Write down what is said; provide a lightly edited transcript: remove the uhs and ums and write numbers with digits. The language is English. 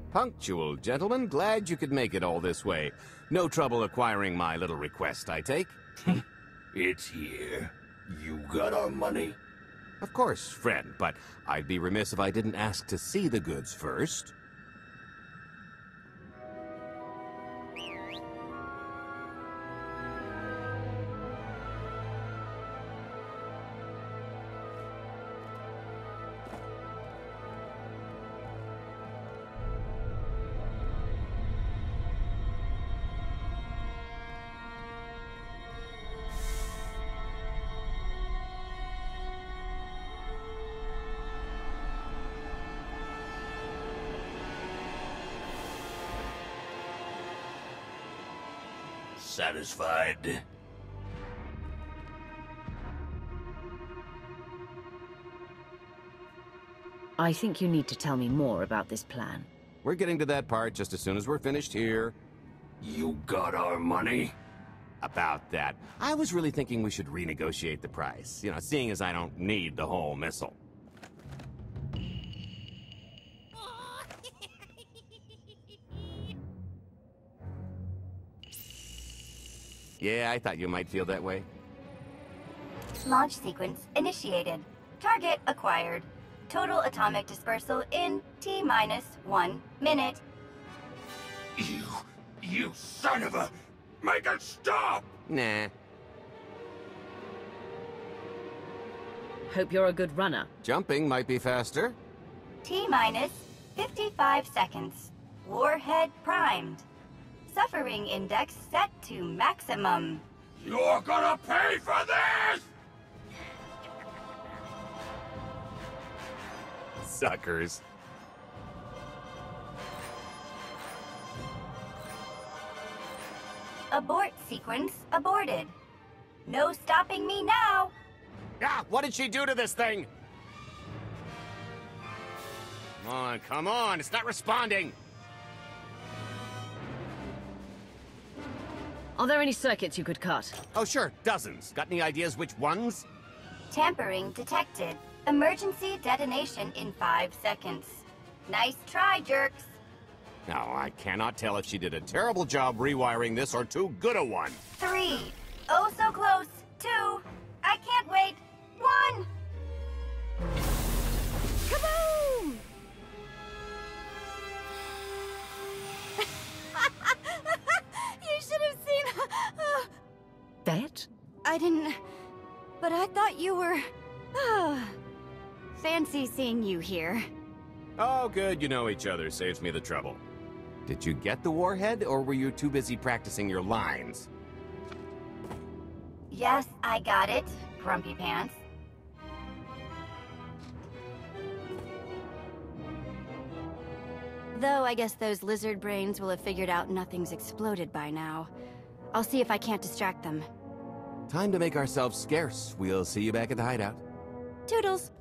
Punctual, gentlemen. Glad you could make it all this way. No trouble acquiring my little request, I take? It's here. You got our money? Of course, friend, but I'd be remiss if I didn't ask to see the goods first. Satisfied? I think you need to tell me more about this plan. We're getting to that part just as soon as we're finished here. You got our money? About that, I was really thinking we should renegotiate the price. You know, seeing as I don't need the whole missile. Yeah, I thought you might feel that way. Launch sequence initiated. Target acquired. Total atomic dispersal in T-minus 1 minute. You son of a... Make it stop! Nah. Hope you're a good runner. Jumping might be faster. T-minus 55 seconds. Warhead primed. Suffering index set to maximum. You're gonna pay for this! Suckers. Abort sequence aborted. No stopping me now. Ah, what did she do to this thing? Come on, it's not responding. Are there any circuits you could cut? Oh, sure, dozens. Got any ideas which ones? Tampering detected. Emergency detonation in 5 seconds. Nice try, jerks. No, I cannot tell if she did a terrible job rewiring this or too good a one. 3. Oh, so close. 2. I can't wait. 1. Kaboom! You should have seen... Bet? I didn't... But I thought you were... Fancy seeing you here. Oh, good, you know each other. Saves me the trouble. Did you get the warhead, or were you too busy practicing your lines? Yes, I got it, Grumpy Pants. Though I guess those lizard brains will have figured out nothing's exploded by now. I'll see if I can't distract them. Time to make ourselves scarce. We'll see you back at the hideout. Toodles!